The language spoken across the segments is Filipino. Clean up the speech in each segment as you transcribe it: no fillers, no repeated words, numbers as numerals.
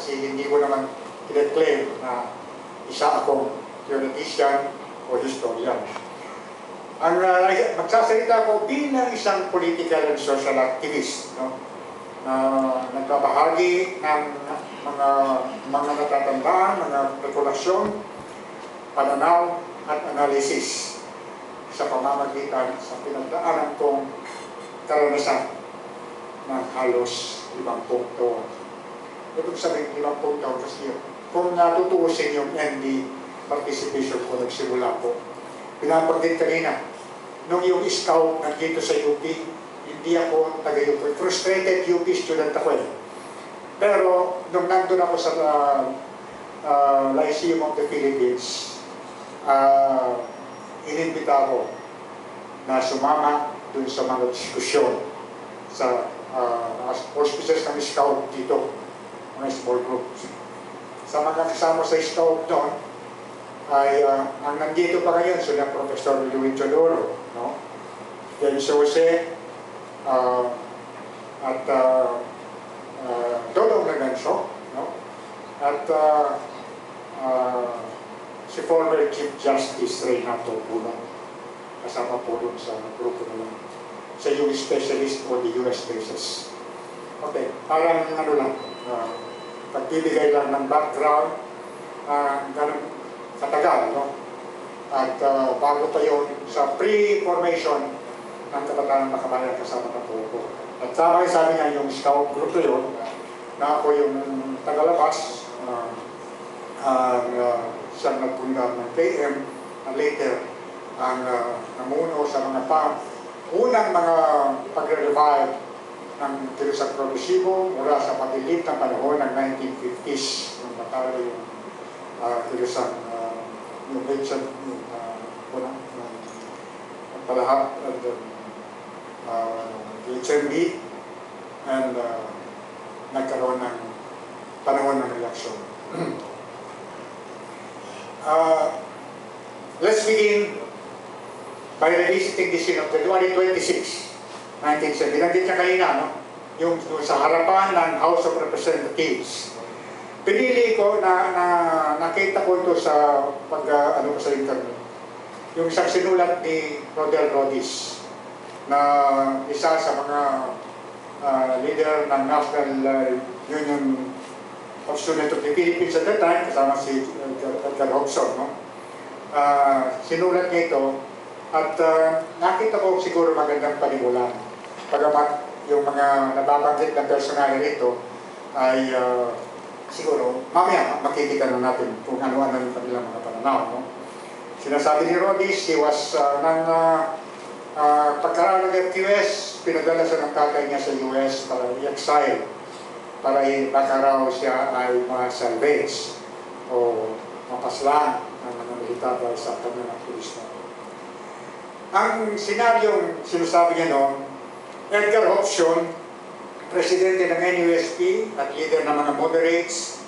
kasi hindi ko naman i-declare na isa akong theoretician o historian. Ang magsasalita ko bilang isang political and social activist, no? Nagbabahagi ng mga natatandaan, mga rekulasyon, pananaw at analisis sa pamamagitan sa pinagdaanan kong karanasan ng halos 50 taon. Ibig sabihin 50 taon kasi kung natutuusin yung ND participation ko, nagsimula ko. Pinabanggit kanina, nung yung scout nandito sa UP, hindi ako taga-UP. Frustrated UP student ako eh. Pero nung nandun ako sa Lyceum of the Philippines, inimbita ako na sumama dun sa mga diskusyon sa auspices ng scout dito, mga small groups. Sa mga kasama sa scout doon, ay ang nandito pa ngayon sila Professor Luis Chodoro, no? James Jose, at Dodong Laganso, no? At si former Chief Justice Renato Pulong, kasama po doon sa grupo nila, sa US specialist o the US cases. Okay, parang ano lang, pagbibigay lang ng background, ganun katagal, no? At bago pa yun sa pre-formation ng Kabataan Makabayan kasama na po ko. At sabi niya yung scout group yun, na ako yung tagalabas, siyang nagpunta ng KM, and later ang namuno sa mga unang mga pagre-revive ng Kilusang Progresibo mula sa pagdilim ng panahon ng 1950s, nung matalo yung Kilusang yung mention palahap and the HMB and nagkaroon ng panahon ng eleksyon. Let's begin by revisiting the scene of February 26, 1970. Binanggit niya kanina, no? Yung sa harapan ng House of Representatives. Pinili ko nakita ko ito sa ano ko sa internet. Yung isang sinulat ni Rodel Rodis na isa sa mga leader ng National Union of Students of the Philippines at that time, kasama si Edgar Hobson, no? Sinulat niya ito at nakita ko siguro magandang panimulan. Pagamat yung mga nababanggit na personality nito ay siguro mamaya makikita na natin kung ano-ano yung kanilang mga pananaw, no? Sinasabi ni Rodis, he was pagkaraan ng FQS, pinadala siya ng tatay niya sa US para i-exile, para baka raw siya ay ma-salvage o mapaslaan ng mga militar dahil sa kanya ng pulis na. Ang senaryong sinasabi niya noon, Edgar Hobson, presidente ng NUSP at leader ng mga moderates,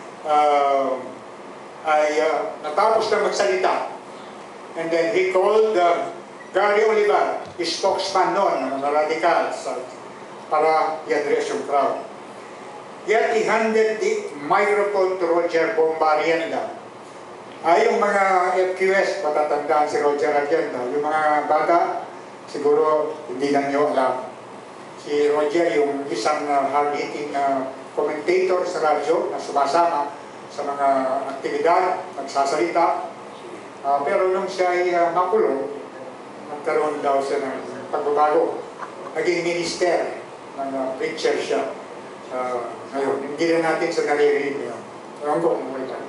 ay natapos na magsalita. And then he called Gary Olivar, spokesman noon ng mga radicals, para i-address yung crowd. Yet he handed the microphone to Roger Bomba Arrienda. Yung mga FQS, patatandaan si Roger Arrienda. Yung mga bata, siguro hindi lang nyo alam. Si Roger, yung isang hard-hitting commentator sa radyo na sumasama sa mga aktibidad, nagsasalita. Pero nung siya ay makulong, nagkaroon daw siya ng pagbabago. Naging minister, ng preacher siya. Ngayon, hindi na natin sa naririnig niya. Ewan ko kung wala.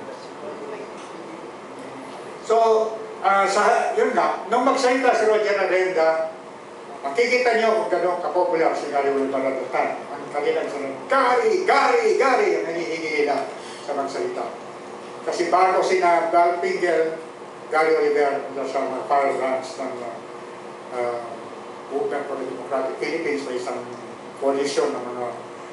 So, yun nga, nung magsalita si Roger Arrienda, makikita niyo kung gano'ng kapopular si Gary Olivar at the ang kanilang sabi, Gary! Gary! Gary! Ang hinihingi nila sa magsalita. Kasi bago sina Val Pingel, Gary Olivar sa mga fire branch ng Movement for the Democratic Philippines, may isang coalition ng mga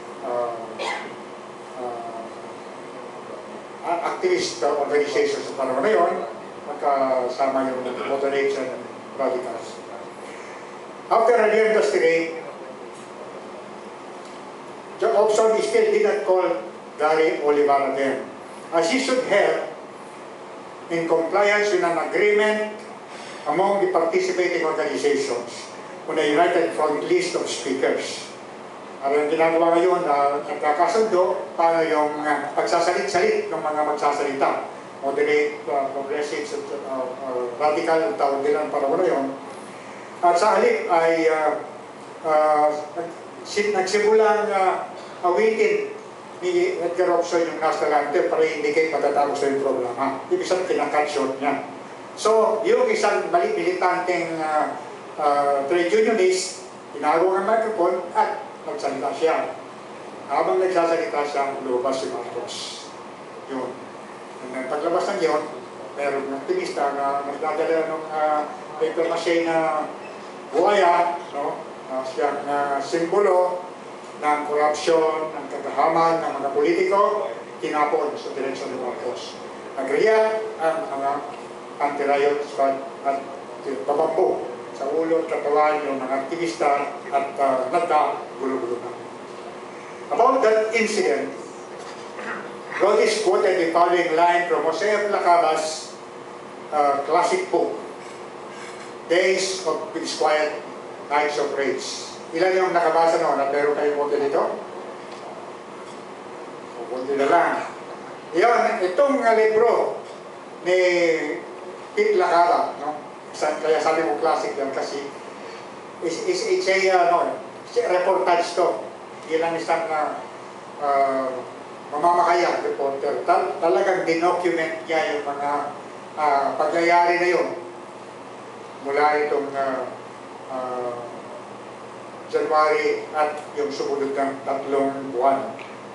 activist organizations sa panahon na yun, magkasama yung moderation and radicals. After Arrienda's tirade, Hobson still did not call Gary Olivar again, as he should have, in compliance with an agreement among the participating organizations on a united front list of speakers. Ang ginagawa ngayon, nagkakasundo paano yung pagsasalit-salit ng mga magsasalita. Moderate, progressive, radical, tawag din ang panahon na yun. At sa halip ay nagsimulang awitin ni Edgar Robson yung national anthem para indicate matatapos na yung programa. Ibig sabihin, kinakat short niya. So, yung isang militanteng trade unionist, tinago ang microphone at nagsalita siya. Habang nagsasalita siya, lumabas si Marcos. Yun. And paglabas ng yun, meron ng aktivista na nagdadala ng paper mache na buhaya, no? Siyang simbolo ng korupsyon, ng kagahaman ng mga politiko, tinapon sa direksyon ni Marcos. Nagriya ang mga anti-riot squad at pabambo sa ulo at katawan yung mga aktivista at nagkagulo-gulo na. About that incident, Rhodes quoted the following line from Jose Lacaba's classic book, Days of Peace Quiet, Nights of Rage. Ilan yung nakabasa noon? At meron kayong konti dito? O konti na lang. Yan, itong libro ni Pete Lacaba, no? Kaya sabi ko classic yan kasi it's a reportage to. Yan ang isang mamamakayang reporter. Talagang dinocument niya yung mga pagyayari na yun mula itong January at yung sumunod ng 3 buwan.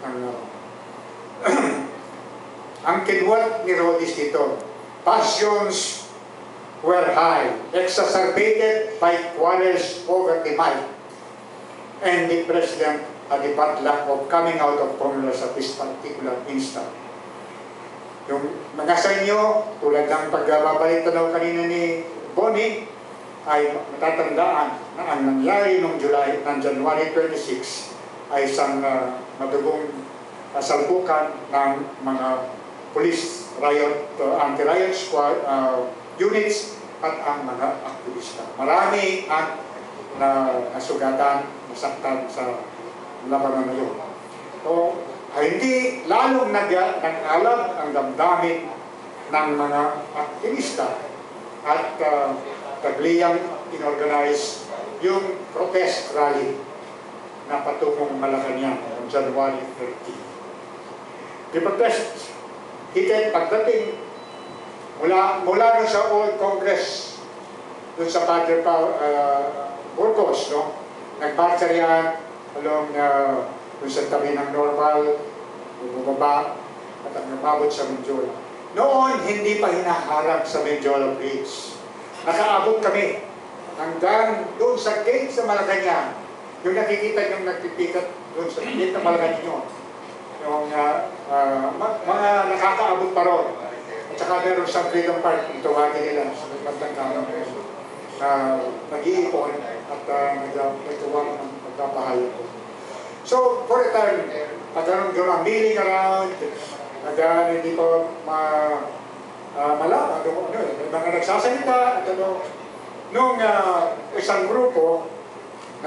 Ang kinuwat ni Rhodes dito, passions were high, exacerbated by quarrels over the might, and the president had the bad luck of coming out of Congress at this particular instant. Yung mga sa inyo, tulad ng pagbabalik tanaw kanina ni Bonnie, ay matatandaan na ang nangyari noong January 26 ay isang madugong salpukan ng mga police riot, anti-riot squad units at ang mga aktivista. Marami ang nasugatan, nasaktan sa labanan na yun. So, hindi lalong nag-alab ang damdamin ng mga aktivista at tagliyang inorganize yung protest rally na patungong Malacanang on January 30. The protest heated pagdating mula sa Old Congress dun sa Padre Burgos, no? Nagmarcha riyan along dun sa tabi ng Normal, bumaba at nababot sa Menjola. Noon, hindi pa hinaharap sa Menjola Bridge. Nakaabot kami hanggang doon sa gate sa Malacanang. Yung nakikita yung nagpipikat doon sa gate ng Malacanang yun. Yung mga nakakaabot pa ron. At saka meron sa Freedom Park, yung tawagin nila sa magtanggang nag-iipon at nagtuwang ng pagkapahayag ko. So, for a time, nagkaroon milling around, hindi pa malaman kung ano, may mga nagsasalita at nung isang grupo na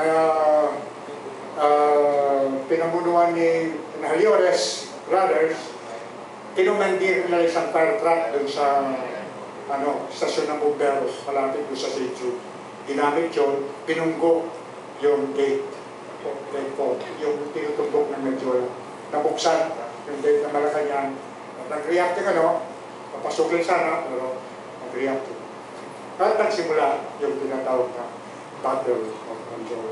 pinamunuan ni Haliores Brothers, kinumandir nila isang fire truck dun sa stasyon ng Bomberos, malapit doon sa St. Jude. Ginamit yun, pinunggo yung gate yung tinutumbok ng Menjola. Nabuksan yung gate ng Malacanang. Nag-react yung papasukin sana, pero nag-react. At nagsimula yung tinatawag na Battle of Menjola.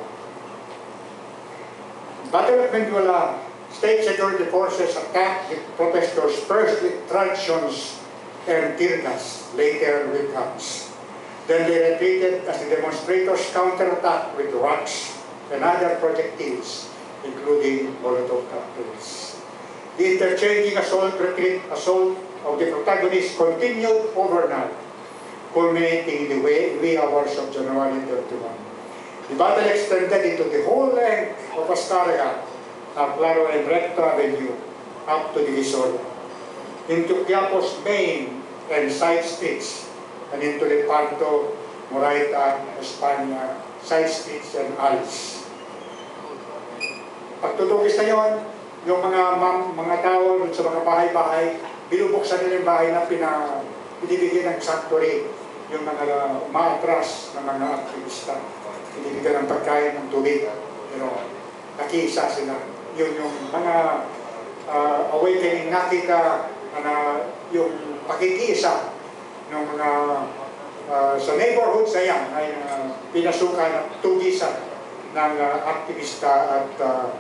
Battle of Menjola, state security forces attacked the protesters first with truncheons and tear gas, later with guns. Then they retreated as the demonstrators counterattacked with rocks and other projectiles, including Molotov cocktails. The interchanging assault of the protagonists continued overnight, culminating in the wee hours of January 31. The battle extended into the whole length of Ascarga, Claro and Recto Avenue, up to Divisoria, into Quiapos main and side streets, and into Lepanto, Moraita, Espanya, side streets and alleys. Pagtutugis na yon, yung mga tao sa mga bahay-bahay, binubuksan nila yung bahay na pinibigyan ng sanctuary, yung mga umaatras ng mga aktivista, binibigyan ng pagkain, ng tubig, nakiisa sila. Yun yung mga awakening nakita na yung pakikiisa ng mga sa neighborhoods na yan ay pinasukan at tugisan ng aktivista at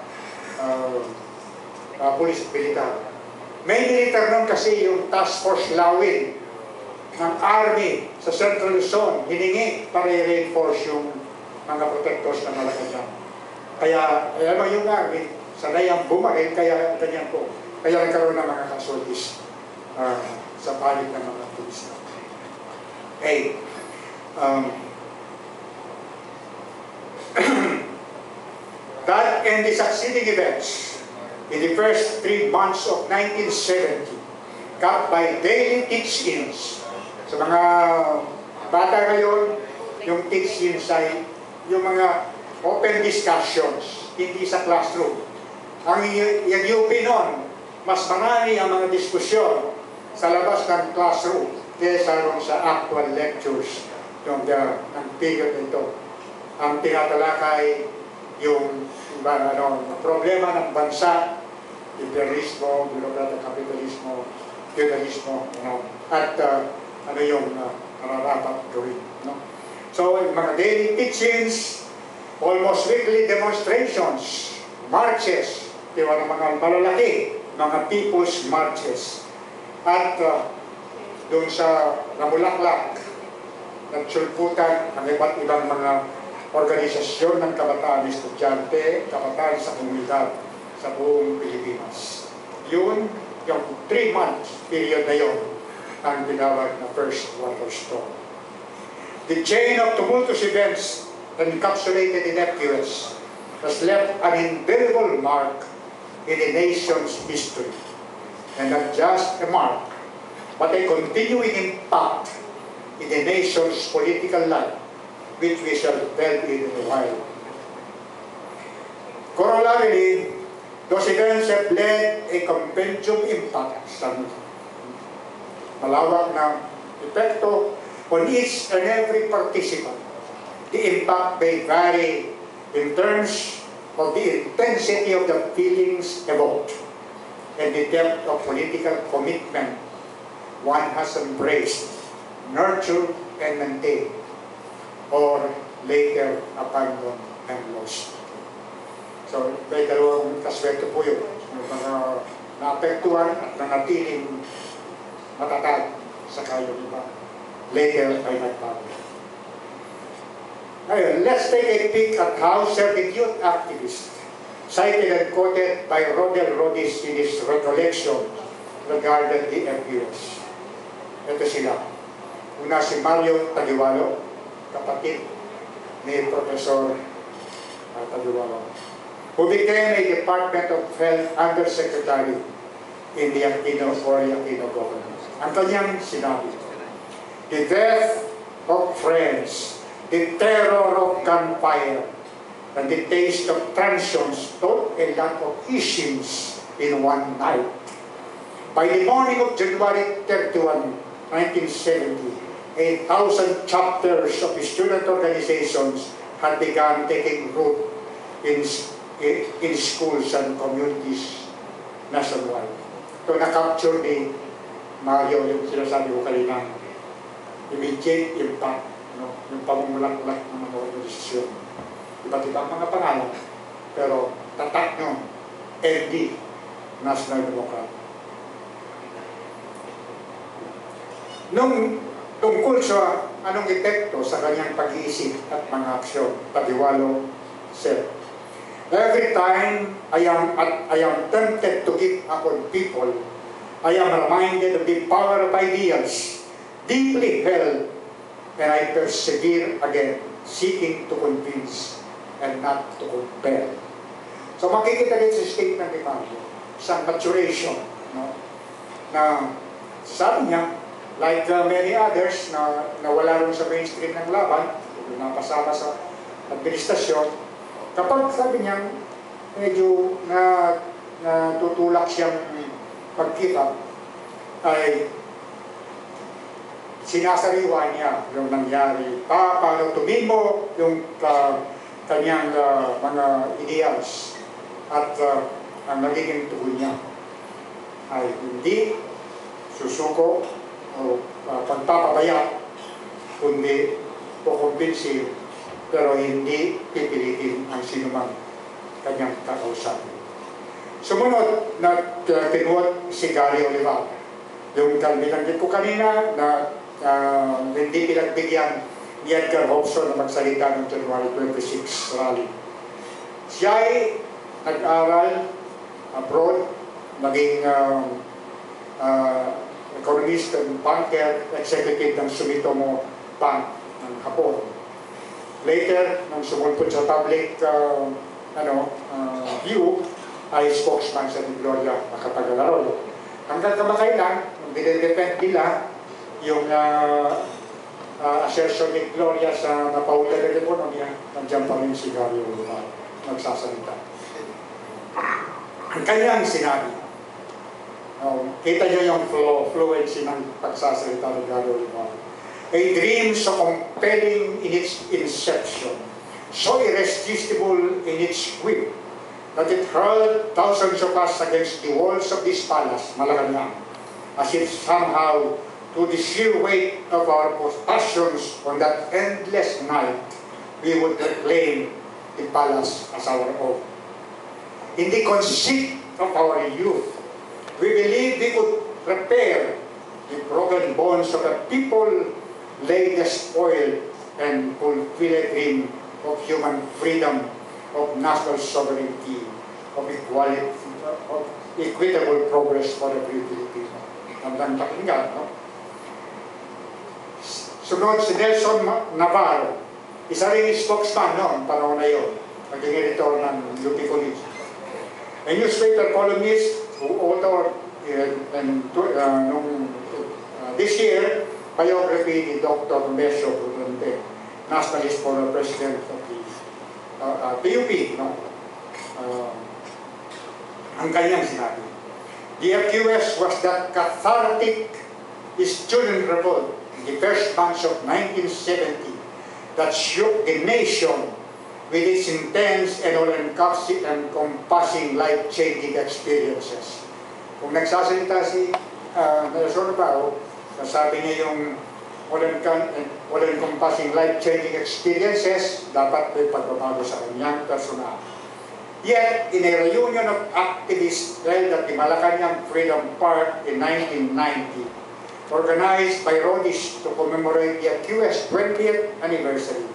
police militar. May militar nun kasi yung Task Force Lawin ng Army sa Central Luzon, hiningi para i-reinforce yung mga protectors na Malacanang. Kaya yung Army, sanay ang bumaril, kaya ganyan po. Kaya nagkaroon ng mga casualties sa panig ng mga aktivista. Okay. That and the succeeding events in the first 3 months of 1970, capped by daily teach-ins. Sa mga bata ngayon, yung teach-ins ay yung mga open discussions, hindi sa classroom. Ang UP noon, mas marami ang mga diskusyon sa labas ng classroom kaysa sa actual lectures ng period nito. Ang tinatalakay yung problema ng bansa, imperialismo, birokrata, kapitalismo, feudalismo, at yung nararapat gawin. So, mga daily teachings, almost weekly demonstrations, marches, ng mga malalaki, mga people's marches. At doon sa Namulaklak, nagsulputan ang iba't ibang mga organisasyon ng kabataan, estudyante, kabataan sa komunidad sa buong Pilipinas. Yun, yung 3 months period na yun, ang tinawag na First Waterstorm. The chain of tumultuous events encapsulated in FQS has left an indelible mark in the nation's history. And not just a mark, but a continuing impact in the nation's political life, which we shall delve in a while. Corollarily, those events have led a compendium impact sa malawak na epekto on each and every participant. The impact may vary in terms of the intensity of the feelings evoked and the depth of political commitment one has embraced, nurtured, and maintained, or later abandoned and lost. So, may dalawang aspekto po yun. Yung mga naapektuhan at nanatiling matatag sa kayong iba. Later ay nagbago. Ngayon, let's take a peek at how certain youth activists, cited and quoted by Rodel Rodis in his recollection regarding the FQS. Ito sila. Una si Mario Tagualo, kapatid ni Professor Tagualo, who became a Department of Health Undersecretary in the Aquino government. Ang kanyang sinabi, the death of friends, the terror of gunfire, and the taste of transience taught a lot of issues in one night. By the morning of January 31, 1970, 1,000 chapters of student organizations had begun taking root in schools and communities nationwide. Ito na-capture ni Mario, yung sinasabi ko kanina, immediate impact, yung pamumulak-mulak ng mga organisasyon. Iba't ibang mga pangalan, pero tatak nyo, ND, National Democrat. Nung tungkol sa anong epekto sa kanyang pag-iisip at mga aksyon, Tagualo said, every time I am tempted to give up on people, I am reminded of the power of ideals, deeply held, and I persevere again, seeking to convince and not to compel. So makikita din sa statement ni Mario, isang maturation, no? Na sabi niya, like many others na nawala rin sa mainstream ng laban, napasama sa administrasyon, kapag sabi niya, medyo natutulak siyang magkita, ay sinasariwa niya yung nangyari. Paano tumimo yung kanyang mga ideals at ang nagiging tugon niya ay hindi susuko o pagpapabaya, kundi kukumbinsin, pero hindi pipilitin ang sinumang kanyang kakausap. Sumunod na tinuot si Gary Olivar, yung binanggit ko kanina na hindi pinagbigyan ni Edgar Hobson na magsalita ng January 26 rally. Siya ay nag-aral abroad, naging economist and banker, executive ng Sumitomo Bank ng Hapon. Later, nang sumulpot sa public view, ay spokesman sa ni Gloria Macapagal-Arroyo. Hanggang kamakailan, dinidepend nila yung assertion ni Gloria sa napaulan ng ekonomiya, nandiyan pa rin si Gary Olivar nagsasalita. Ang kanyang sinabi, kita niyo yung fluency ng pagsasalita ni Gary Olivar. A dream so compelling in its inception, so irresistible in its whip, that it hurled thousands of us against the walls of this palace, Malacanang, as if somehow, to the sheer weight of our passions on that endless night, we would reclaim the palace as our own. In the conceit of our youth, we believed we could repair the broken bones of a people, lay the spoil, and fulfill a dream of human freedom, of national sovereignty, of equality, of equitable progress for every Filipino. Hanggang pakinggan, no? Sunod si Nelson Navarro, isa rin spokesman noon, panahon na yun, naging editor ng UP College. A newspaper columnist who authored this year, biography ni Dr. Mesio Prudente, nationalist former president of the PUP, no? Ang kanyang sinabi, the FQS was that cathartic student revolt in the first months of 1970 that shook the nation with its intense and all-encompassing life-changing experiences. Kung nagsasalita si Nelson Navarro, sasabi niya yung all-encompassing life-changing experiences, dapat may pagbabago sa kanyang personal. Yet, in a reunion of activists held at the Malacanang Freedom Park in 1990, organized by Rhodes to commemorate the QS 20th anniversary,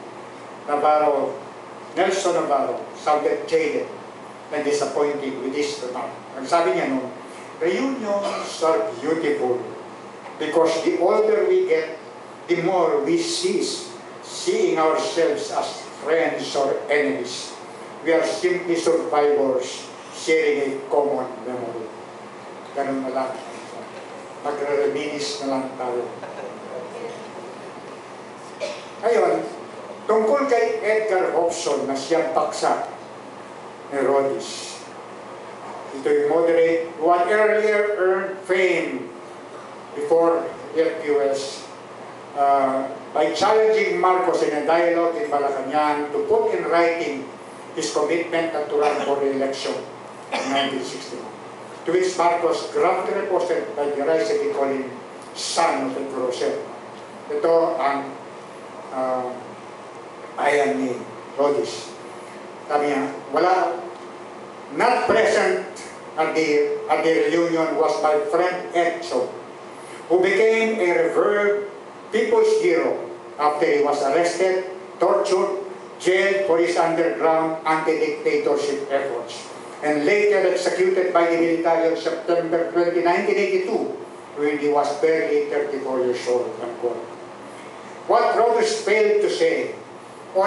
Nelson Navarro sounded jaded and disappointed with this remark. Ang sabi niya noon, reunions are beautiful because the older we get, the more we cease seeing ourselves as friends or enemies. We are simply survivors sharing a common memory. Ganun na lang. Magre-reminis na lang tayo. Ngayon, tungkol kay Edgar Hobson na siyang paksa ni Rhodes. Ito yung moderate who had earlier earned fame before FQS by challenging Marcos in a dialogue in Malacanang to put in writing his commitment to run for re-election in 1961. To which Marcos gruffly reposted by derisively calling son of the Grosser. Ito ang ayan ni Rhodes. Sabi niya, not present at the reunion was my friend Edson, who became a revered people's hero after he was arrested, tortured, jailed for his underground anti-dictatorship efforts, and later executed by the military on September 20, 1982, when he was barely 34 years old. What Rhodes failed to say, or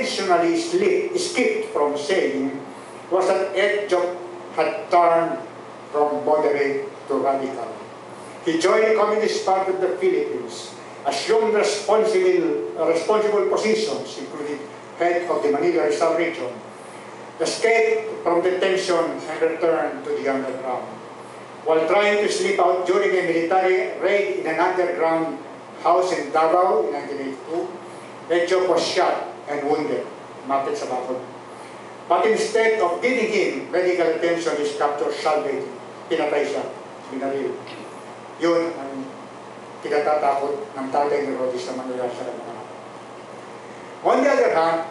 intentionally skipped from saying, was that Edson had turned from moderate to radical. He joined the Communist Party of the Philippines, assumed responsible positions, including head of the Manila Rizal region, escaped from detention and returned to the underground. While trying to slip out during a military raid in an underground house in Davao in 1982, Medjo was shot and wounded, mapit sa bakod. But instead of giving him medical attention, his captor salvaged. Pinatay siya, binaril. Yun ang kinatatakot ng tatay ni Rhodez na mangyayari sa kanya. On the other hand,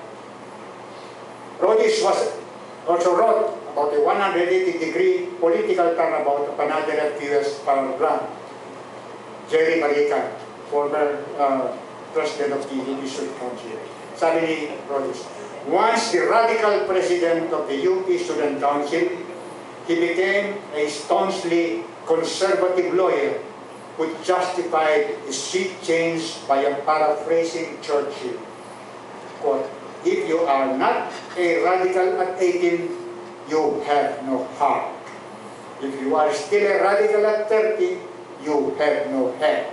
Rhodez was also wrote about a 180-degree political turnabout of another FQS power plant, Jerry Barican, former president of the UP Student Council. Sabi ni Rhodez, once the radical president of the UP Student Council, he became a staunchly conservative lawyer who justified his seat change by paraphrasing Churchill. Quote, if you are not a radical at 18, you have no heart. If you are still a radical at 30, you have no head.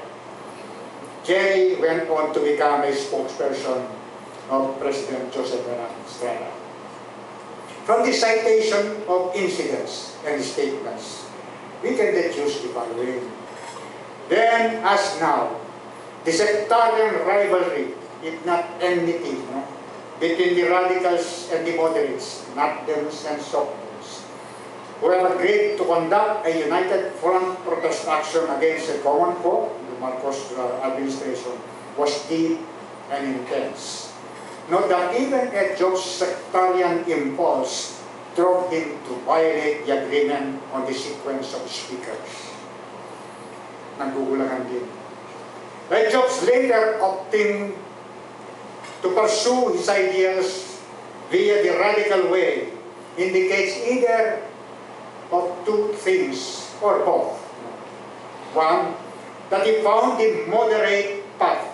Jerry went on to become a spokesperson of President Joseph Estrada. From the citation of incidents and statements, we can deduce the following. Then, as now, the sectarian rivalry, if not enmity, between the radicals and the moderates, not dems and soft-dems, who have agreed to conduct a united front protest action against a common foe, the Marcos administration, was deep and intense. Note that even Edjo's sectarian impulse drove him to violate the agreement on the sequence of speakers. Nagkukulangan din. Edjo's later opting to pursue his ideals via the radical way indicates either of two things or both. One, that he found the moderate path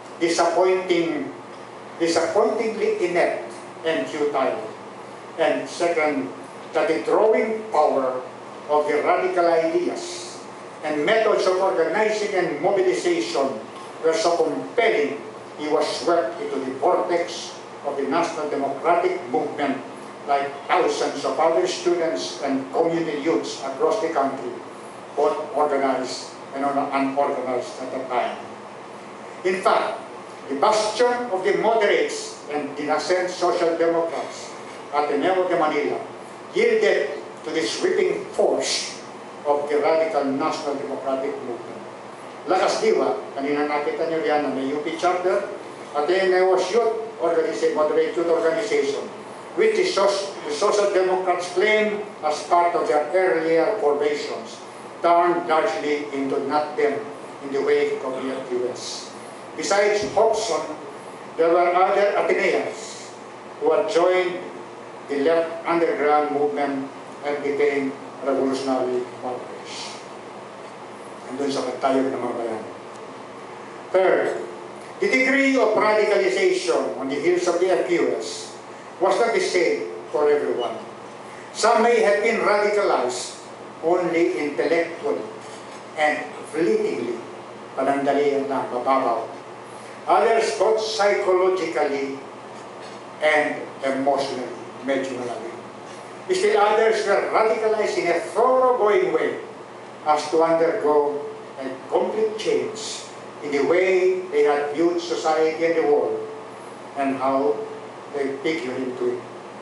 disappointingly inept and futile. And second, that the drawing power of the radical ideas and methods of organizing and mobilization were so compelling, he was swept into the vortex of the National Democratic Movement like thousands of other students and community youths across the country, both organized and unorganized at the time. In fact, the bastion of the moderates and the nascent social democrats, Ateneo de Manila, yielded to the sweeping force of the radical National Democratic Movement. Lakas Diwa, kanina nakita niyo yan na may UP charter, Ateneo's moderate youth organization, which the Social Democrats claim as part of their earlier formations, turned largely into not them in the wake of the FQS. Besides Hobson, there were other Ateneans who had joined the left underground movement and became revolutionary martyrs. Andun sa katayog ng mga bayan. Third, the degree of radicalization on the heels of the FQS was not the same for everyone. Some may have been radicalized only intellectually and fleetingly, panandalian lang, mababaw. Others both psychologically and emotionally, medyo malaki. Still others were radicalized in a thoroughgoing way as to undergo a complete change in the way they had viewed society and the world and how they figure into it.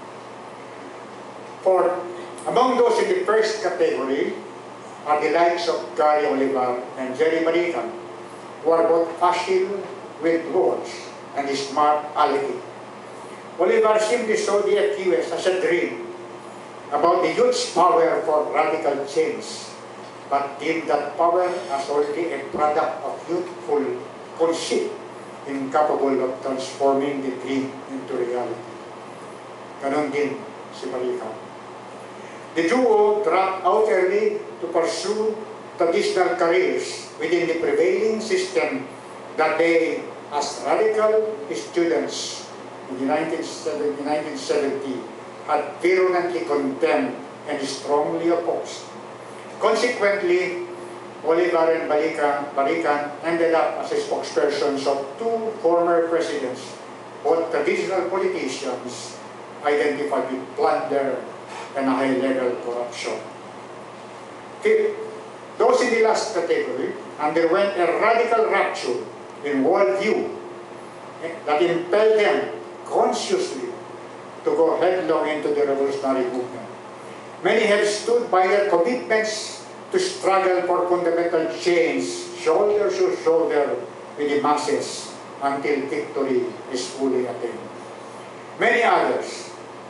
For among those in the first category are the likes of Gary Olivar and Jerry Barican, who are both facile with words and smart alecky. Olivar simply saw the FQS as a dream about the youth's power for radical change, but deemed that power as only a product of youthful conceit, incapable of transforming the dream into reality. Ganon din si Barican. The duo dropped out early to pursue traditional careers within the prevailing system that they, as radical students in the 1970, had virulently condemned and strongly opposed. Consequently, Bolivar and Balican ended up as a spokespersons of two former presidents, both traditional politicians identified with plunder and high-level corruption. Those in the last category underwent a radical rupture in worldview that impelled them consciously to go headlong into the revolutionary movement. Many have stood by their commitments to struggle for fundamental change, shoulder to shoulder with the masses until victory is fully attained. Many others,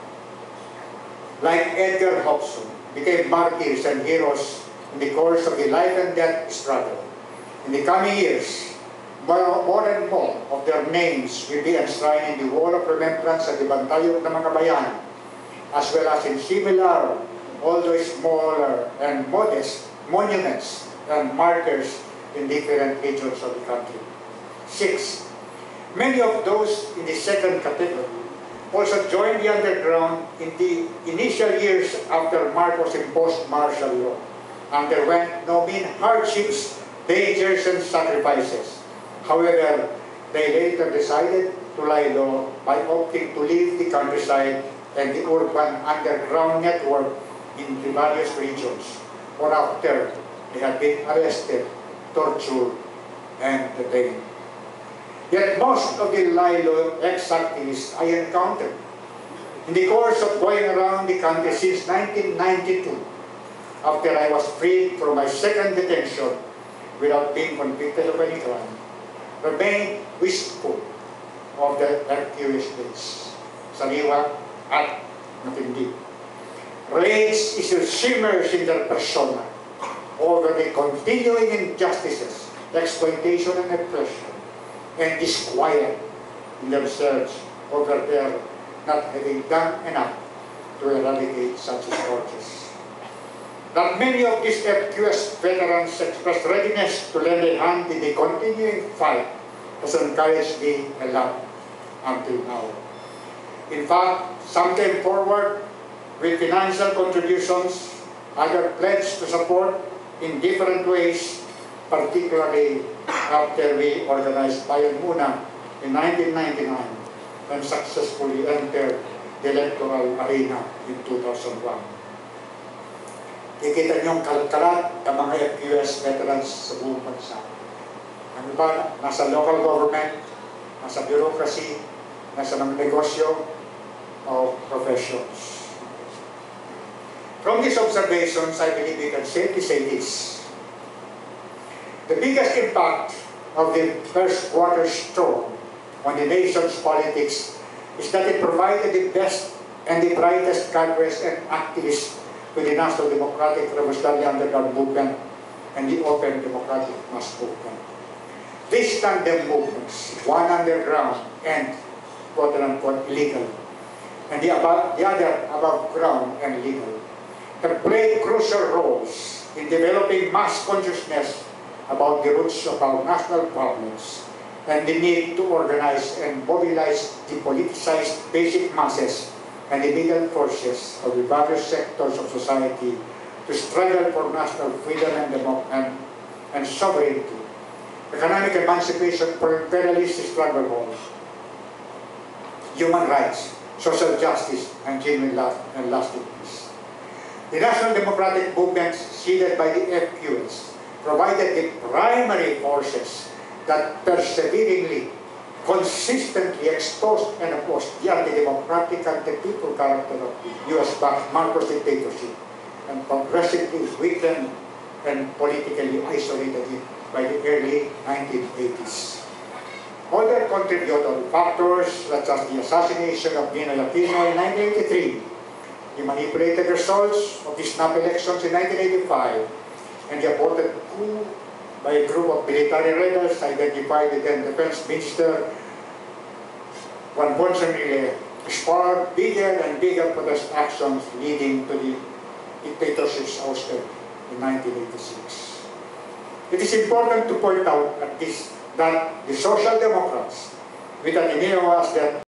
like Edgar Hobson, became martyrs and heroes in the course of the life and death struggle. In the coming years, more and more of their names will be enshrined in the Wall of Remembrance at the Bantayog ng mga Bayan, as well as in similar, although smaller and modest, monuments and markers in different regions of the country. 6. Many of those in the second category also joined the underground in the initial years after Marcos imposed martial law, underwent no mean hardships, dangers, and sacrifices. However, they later decided to lie low by opting to leave the countryside and the urban underground network in the various regions, or after they had been arrested, tortured, and detained. Yet most of the lie low ex-activists I encountered in the course of going around the country since 1992, after I was freed from my second detention without being convicted of any crime, remained wistful of the RQS days. Sariwa at matindi. Rage is shimmers in their persona over the continuing injustices, exploitation and oppression, and disquiet in themselves over their not having done enough to eradicate such scourges. That many of these FQS veterans expressed readiness to lend a hand in the continuing fight has encouraged me a lot until now. In fact, some came forward with financial contributions, other pledged to support in different ways, particularly after we organized Bayan Muna in 1999 and successfully entered the electoral arena in 2001. Kikita niyong kalat-kalat ang mga FQS veterans sa buong bansa. Ang iba, nasa local government, nasa bureaucracy, nasa mga negosyo o professions. From these observations, I believe we can safely say this. The biggest impact of the first quarter storm on the nation's politics is that it provided the best and the brightest cadres and activists to the National Democratic Revolutionary Underground Movement and the Open Democratic Mass Movement. These tandem movements, one underground and quote-unquote legal, and the other above ground and legal, have played crucial roles in developing mass consciousness about the roots of our national problems and the need to organize and mobilize the politicized basic masses and the legal forces of the various sectors of society to struggle for national freedom and sovereignty, economic emancipation for imperialist struggle, human rights, social justice, and genuine love and lasting peace. The National Democratic Movements, seeded by the FQS, provided the primary forces that perseveringly, consistently exposed and opposed the anti-democratic, anti-people character of the U.S.-backed Marcos dictatorship and progressively weakened and politically isolated it by the early 1980s. Other contributory factors, such as the assassination of Ninoy Aquino in 1983, the manipulated results of the snap elections in 1985, and the aborted coup by a group of military rebels identified with then Defense Minister Juan Ponce Enrile, sparked bigger and bigger protest actions leading to the dictatorship's ouster in 1986. It is important to point out that the Social Democrats, with Ateneo as their